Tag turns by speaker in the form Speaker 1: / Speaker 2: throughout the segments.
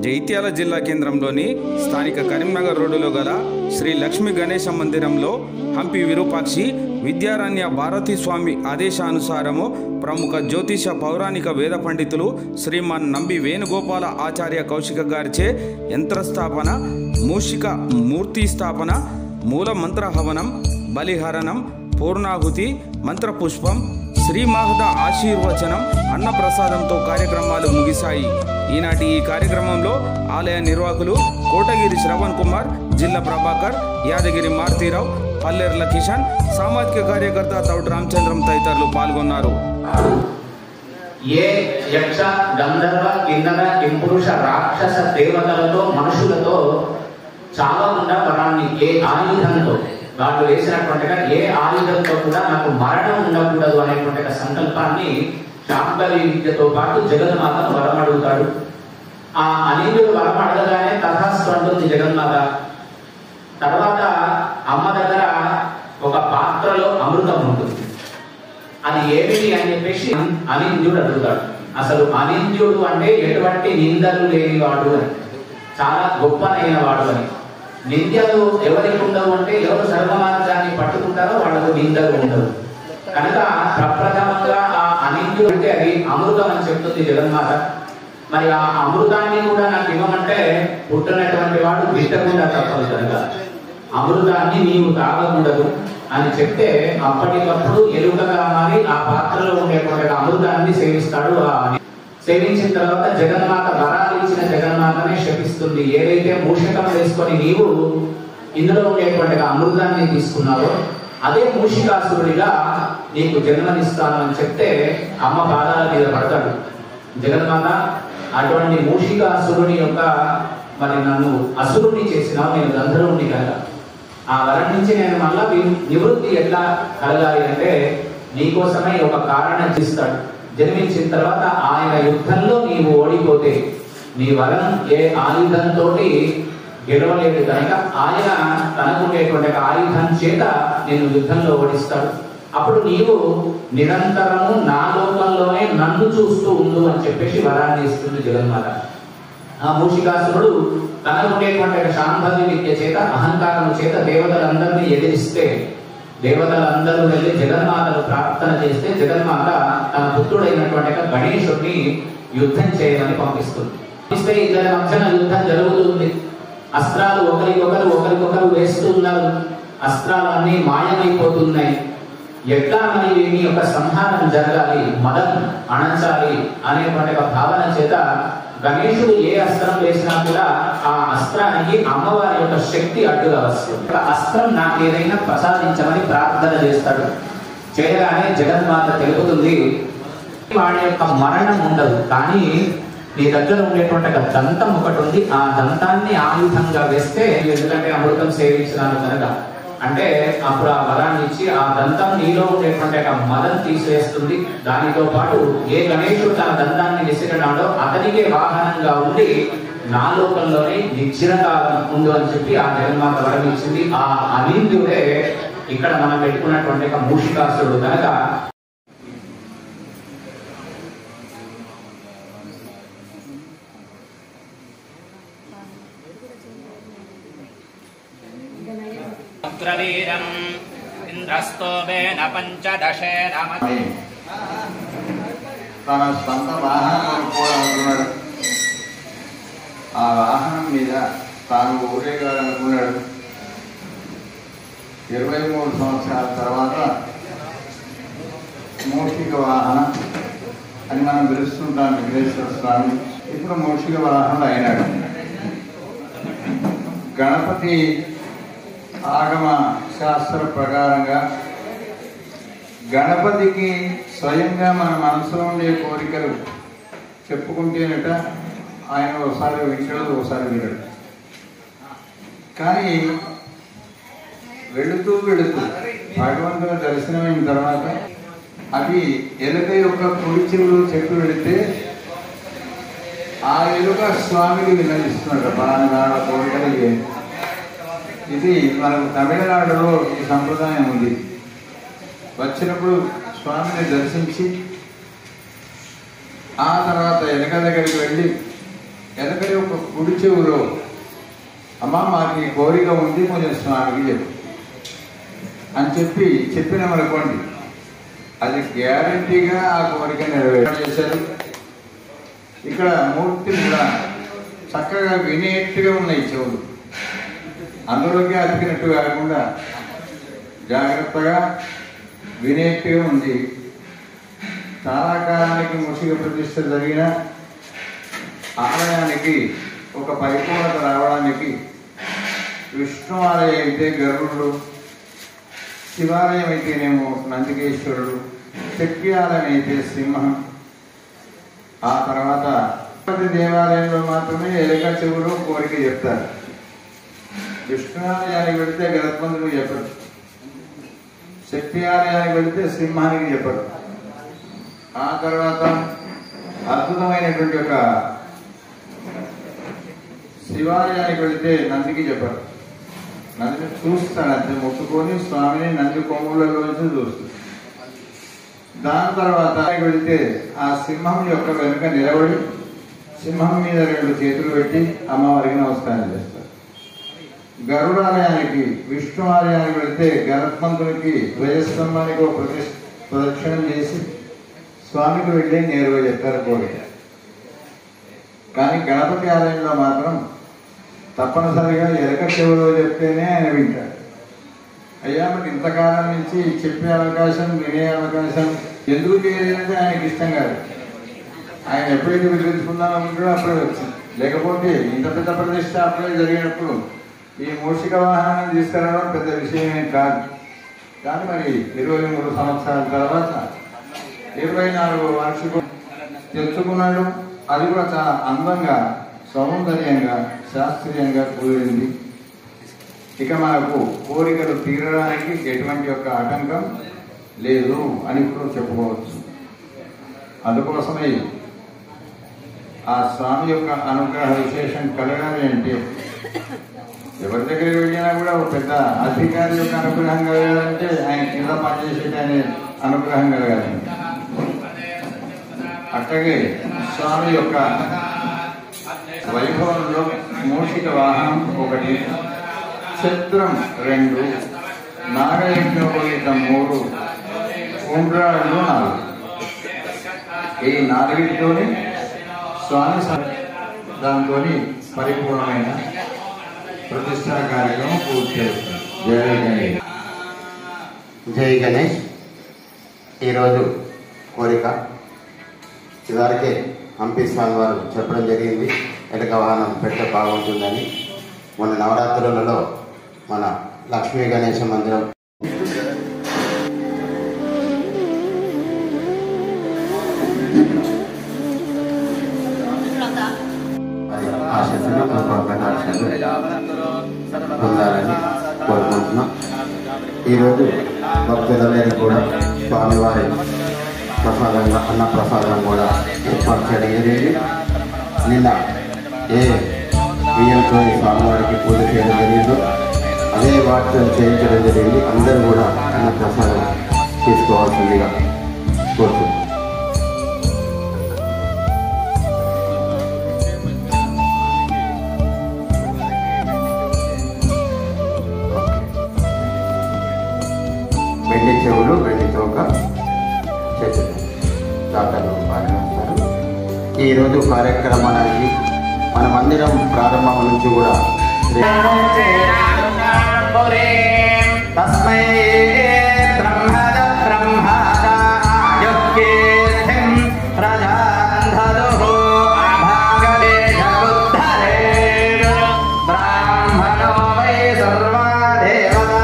Speaker 1: జైత్యాల జిల్లా కేంద్రంలోని స్థానిక కరీంనగర్ రోడ్డులో గల శ్రీ లక్ష్మీ గణేశ మందిరంలో హంపి విరూపాక్షి విద్యారణ్య భారతీ స్వామి ఆదేశానుసారము ప్రముఖ జ్యోతిష పౌరాణిక వేద పండితులు శ్రీమాన్ నంబి వేణుగోపాల ఆచార్య కౌశిక గారిచే యంత్రస్థాపన, మూషిక మూర్తి స్థాపన, మూల మంత్ర హవనం, బలిహరణం, పూర్ణాహుతి, మంత్రపుష్పం, శ్రీ మహద ఆశీర్వచనం, అన్నప్రసాదంతో కార్యక్రమాలు ముగిశాయి. ఈనాటి ఈ కార్యక్రమంలో ఆలయ నిర్వాహకులు కోటగిరి శ్రవణ్ కుమార్, జిల్లా ప్రభాకర్, యాదగిరి మారుతీరావు, పల్లెర్ల కిషన్, సామాజిక కార్యకర్త తౌటి రామచంద్రం తదితరులు పాల్గొన్నారు.
Speaker 2: ఏ యక్ష గంధర్వ కిన్నర కింపురుష రాక్షస దేవతలతో మనుషులతో చావకుండా వరాన్ని ఏ ఆయుధంతో వాళ్ళు వేసినటువంటిగా ఏ ఆయుధంతో కూడా నాకు మరణం ఉండకూడదు అనేటువంటి సంకల్పాన్ని శాంభవి విద్యతో పాటు జగన్మాతను వరం అడుగుతాడు. ఆ అనింద్రుడు వరం అడగగానే తథాస్తు అంటుంది జగన్మాత. తర్వాత అమ్మ దగ్గర ఒక పాత్రలో అమృతం ఉంటుంది. అది ఏమిటి అని చెప్పేసి అనింద్యుడు అడుగుతాడు. అసలు అనింద్యుడు అంటే ఎటువంటి నిందలు లేనివాడు అని, చాలా గొప్పనైన వాడు అని. నిందలు ఎవరికి ఉండవు అంటే ఎవరు సర్వమార్గాన్ని పట్టుకుంటారో వాళ్ళకు నిందలు ఉండవు. కనుక ప్రప్రథమంగా ఆ అనింద్యుడు అంటే అది అమృతం అని చెప్తుంది జగన్మాత. మరి ఆ అమృతాన్ని కూడా నాకు ఇవ్వమంటే పుట్టినటువంటి వాడు విట్టకుండా తప్పదు. కనుక అమృతాన్ని నీవు తాగకూడదు అని చెప్తే అప్పటికప్పుడు ఎలుకగా మారి ఆ పాత్రలో ఉండేటువంటి అమృతాన్ని సేవిస్తాడు. సేవించిన తర్వాత జగన్మాత వరాలు ఇచ్చిన జగన్మాతనే శపిస్తుంది. ఏదైతే మూషికం వేసుకొని నీవు ఇందులో ఉండేటువంటి అమృతాన్ని తీసుకున్నావో అదే మూషికాసురుడిగా నీకు జన్మనిస్తాను అని చెప్తే అమ్మ పాదాల మీద పడతాడు జగన్మాత. అటువంటి మూషికాసురుని యొక్క మరి నన్ను అసురుని చేసినావు, నేను గంధర్వుని కనుక ఆ వరం నుంచి నేను మళ్ళా నివృత్తి ఎట్లా కలగాలి అంటే నీకోసమే ఒక కారణం ఇస్తాడు. జన్మించిన తర్వాత ఆయన యుద్ధంలో నీవు ఓడిపోతే నీ వరం ఏ ఆయుధంతో గెలవలేదు కనుక ఆయన తనకుండేటువంటి ఆయుధం చేత నేను యుద్ధంలో ఓడిస్తాడు. అప్పుడు నీవు నిరంతరము నా లోకంలోనే నన్ను చూస్తూ ఉండు అని చెప్పేసి వరాన్ని ఇస్తుంది జగన్మాత. ఆ మూషికాసురుడు తనకుండేటువంటి శాంభవి విద్య చేత అహంకారం చేత దేవతలందరినీ ఎదిరిస్తే దేవతలందరూ వెళ్ళి జగన్మాతను ప్రార్థన చేస్తే జగన్మాత తన పుత్రుడైనటువంటి గణేశుడిని యుద్ధం చేయమని పంపిస్తుంది. పంపిస్తే ఇద్దరి మధ్యన యుద్ధం జరుగుతుంది. అస్త్రాలు ఒకరికొకరు వేస్తున్నారు. అస్త్రాలు అన్ని మాయమైపోతున్నాయి. ఎట్లా మరి వీని యొక్క సంహారం జరగాలి, మదం అణచాలి అనేటువంటి భావన చేత గణేశుడు ఏ అస్త్రం వేసినా కూడా ఆ అస్త్రానికి అమ్మవారి యొక్క శక్తి అడ్డుగా వస్తుంది. అస్త్రం నాకు ఏదైనా ప్రసాదించమని ప్రార్థన చేస్తాడు. చేయగానే జగన్మాత తెలుపుతుంది, వాడి యొక్క మరణం ఉండదు, కానీ నీ దగ్గర ఉండేటువంటి దంతం ఒకటి ఉంది, ఆ దంతాన్ని ఆయుధంగా వేస్తే, ఎందుకంటే అమృతం సేవించినాను కనుక అంటే అప్పుడు ఆ వరాన్ని ఇచ్చి ఆ దంతం నీలో ఉండేటువంటి మదం తీసివేస్తుంది. దానితో పాటు ఏ గణేశుడు తన దంతాన్ని విసిరినాడో అతనికే వాహనంగా ఉండి నా లోకంలోనే నిశ్చిరకాలం ఉండు అని చెప్పి ఆ జగన్మాత వరం ఇచ్చింది. ఆ అనింద్యుడే ఇక్కడ మనం పెట్టుకున్నటువంటి మూషికాసురుడు కనుక
Speaker 3: ఉగ్రవీరం ఇంద్రస్తోమేన పంచదశేన
Speaker 4: తన సొంత వాహనం కూడా అనుకున్నాడు. ఆ వాహనం మీద తాను ఊరేగాలనుకున్నాడు. 23 సంవత్సరాల తర్వాత మూషిక వాహనం అని మనం పిలుస్తుంటాం వెంకటేశ్వర స్వామి. ఇప్పుడు మూషిక వాహనం అయినాడు. గణపతి ఆగమ శాస్త్ర ప్రకారంగా గణపతికి స్వయంగా మన మనసులో ఉండే కోరికలు చెప్పుకుంటేనట ఆయన ఒకసారి వింటాడు, ఒకసారి వినడు. కానీ వెళుతూ భగవంతుని దర్శనమైన తర్వాత అది ఎలుక యొక్క కుడి చెవులు చెప్పి వెళితే ఆ ఎలుక స్వామికి విన్నవిస్తున్నాడు, పలానా కోరికలు ఏమి. ఇది మనకు తమిళనాడులో ఈ సంప్రదాయం ఉంది. వచ్చినప్పుడు స్వామిని దర్శించి ఆ తర్వాత ఎలుక దగ్గరికి వెళ్ళి వెనకటి ఒక కుడి చెవులో అమ్మ మాకు ఈ కోరిక ఉంది కొంచెం స్వామికి చెప్పు అని చెప్పినామనుకోండి, అది గ్యారంటీగా ఆ కోరిక నెరవేర్చేశారు. ఇక్కడ మూర్తి కూడా చక్కగా వినేట్టుగా ఉన్నాయి చెవులు, అందులోకి అతికినట్టు కాకుండా జాగ్రత్తగా వినేట్టుగా ఉంది. చాలా కాలానికి మూషిక ప్రతిష్ఠ జరిగిన ఆలయానికి ఒక పరిపూర్ణత రావడానికి విష్ణు ఆలయం అయితే గరుడు, శివాలయం అయితేనేమో నందికేశ్వరుడు, శక్తి ఆలయం అయితే సింహం, ఆ తర్వాత దేవాలయంలో మాత్రమే ఎలుక చెవులు కోరిక చెప్తారు. విష్ణు ఆలయానికి వెళితే గరుత్మంతుడికి చెప్పరు, శక్తి ఆలయానికి వెళితే సింహానికి చెప్పరు. ఆ తర్వాత అద్భుతమైనటువంటి ఒక శివాలయానికి వెళితే నందికి చెప్పరు, నందిని చూస్తాడు అంతే, ముట్టుకొని స్వామిని నంది కొమ్ములలోంచి చూస్తాడు. దాని తర్వాత వెళితే ఆ సింహం యొక్క వెనుక నిలబడి సింహం మీద 2 చేతులు పెట్టి అమ్మవారికి నమస్కారం చేస్తారు. గరుడాలయానికి విష్ణు ఆలయానికి వెళితే గరుత్మంతునికి ధ్వజస్తంభానికి ఒక ప్రదక్షిణం చేసి స్వామికి వెళ్ళి నేరుగా చెప్తారు కోరిక. కానీ గణపతి ఆలయంలో మాత్రం తప్పనిసరిగా ఎలక చెవులో చెప్తేనే ఆయన వింటాడు. అయ్యా మరి ఇంతకాలం నుంచి చెప్పే అవకాశం, వినే అవకాశం ఎందుకు చేయలేదంటే ఆయనకి ఇష్టం కాదు. ఆయన ఎప్పుడైతే విధించుకుందాం అనుకుంటాడో అప్పుడే వచ్చింది. లేకపోతే ఇంత పెద్ద ప్రతిష్ట అప్పుడే జరిగినప్పుడు ఈ మూషిక వాహనాన్ని తీసుకురావడం పెద్ద విషయమే కాదు. కానీ మరి 23 సంవత్సరాల తర్వాత 24వ వార్షికం తెచ్చుకున్నాడు. అది కూడా చాలా అందంగా, సౌందర్యంగా, శాస్త్రీయంగా కూడింది. ఇక మనకు కోరికలు తీరడానికి ఎటువంటి యొక్క ఆటంకం లేదు అని కూడా చెప్పుకోవచ్చు. అందుకోసమే ఆ స్వామి యొక్క అనుగ్రహ విశేషం కలగాలి అంటే ఎవరి దగ్గరికి వెళ్ళినా కూడా ఒక పెద్ద అధికారి యొక్క అనుగ్రహం కలగాలంటే ఆయన కింద పనిచేసేట అనే అనుగ్రహం కలగాలి. అట్లాగే స్వామి యొక్క వైభవంలో మూషిక వాహనం 1, ఛత్రం 2, నాగయజ్ఞోపవీతం 3, ఉండ్రాళ్ళు 4. ఈ 4తోని స్వామి దాంతో పరిపూర్ణమైన ప్రతిష్టా కార్యక్రమం పూర్తి చేస్తుంది. జై గణేష్.
Speaker 5: జై గణేష్. ఈరోజు కోరిక ఇదివరకే హంపి స్వామి వారు చెప్పడం జరిగింది, ఎలుక వాహనం పెడితే బాగుంటుందని. మొన్న నవరాత్రులలో మన లక్ష్మీ గణేశ మందిరం ఆశస్సులు పొందాలని కోరుకుంటున్నాం. ఈరోజు భక్తులందరికీ కూడా స్వామివారి ప్రసాదంగా అన్న ప్రసాదం కూడా ఏర్పాటు చేయడం జరిగింది. నిన్న ఏ బియ్యంతో స్వామివారికి పూజ చేయడం జరిగిందో అదే వాటితో చేయించడం జరిగింది. అందరూ కూడా అన్న ప్రసాదం తీసుకోవాల్సిందిగా కోరుతున్నాం. వెండి చెవులు, వెండి తోక, చేతులు దాతలు పాల్గొంటారు. ఈరోజు కార్యక్రమానికి మన మందిరం ప్రారంభం నుంచి కూడా తస్మై బ్రహ్మద బ్రహ్మదాయుఃకీర్తిం ప్రజాంధదుః భాగదేశబుద్ధరేర్ బ్రాహ్మణో వై సర్వా దేవతా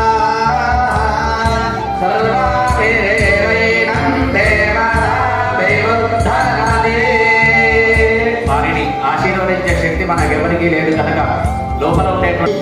Speaker 5: సర్వాభిరేవైనం దేవతా విబుద్ధనది. వారిని ఆశీర్వదించే శక్తి మనకెవరికీ లేదు కనుక లోపల ఉండేటువంటి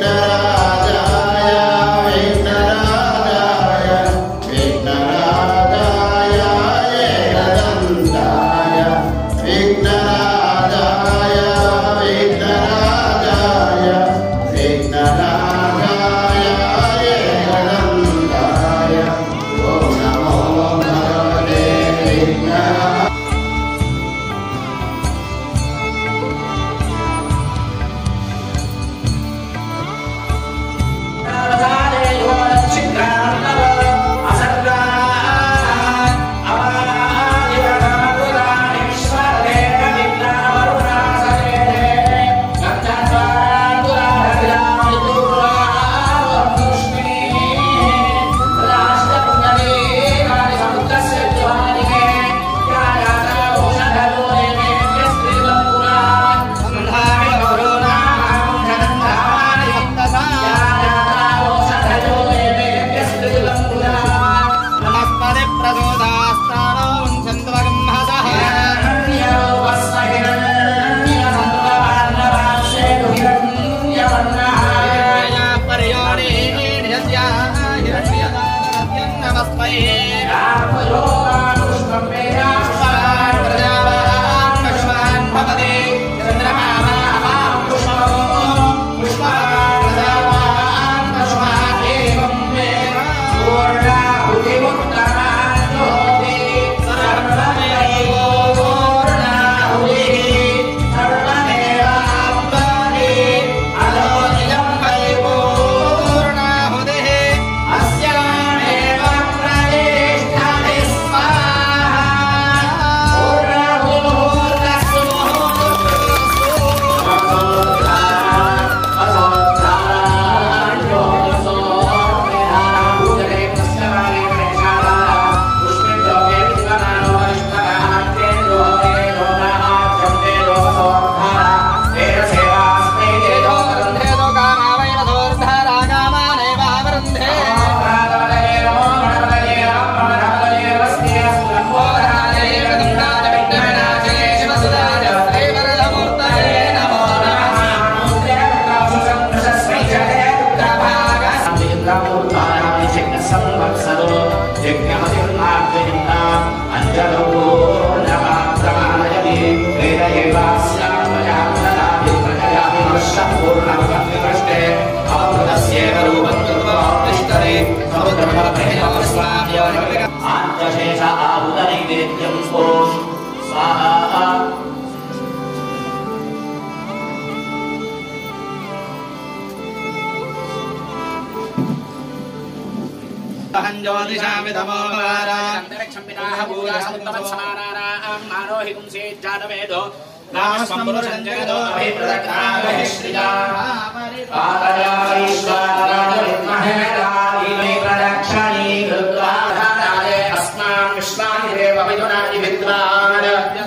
Speaker 3: अंतरिक्षं विनाः भूयासमुत्तमत्समानानां मानोहि पुंसे जातवेदो नामस्मम्पुरुषं जगतो अभिप्रदग्नामहि श्रिया
Speaker 2: पादयारीश्वराय विद्महे राधीमहि प्रदक्षिणी कृत्वा धाराय अस्मान् विश्वानि देव विदुनानि विद्वान्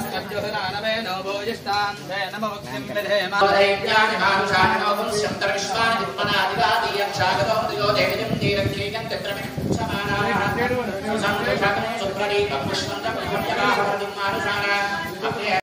Speaker 2: दैत्यानि मानुषाणि नो पुंस्यन्तर विश्वानि विद्मनादिवादी यक्षागतो दियो देविं तीरक्षेयं तत्रमिक्षमानाः सुसंकृषकं सुप्रदीपं विश्वं च प्रभुर्यमाः प्रतिं मानुषाणाम्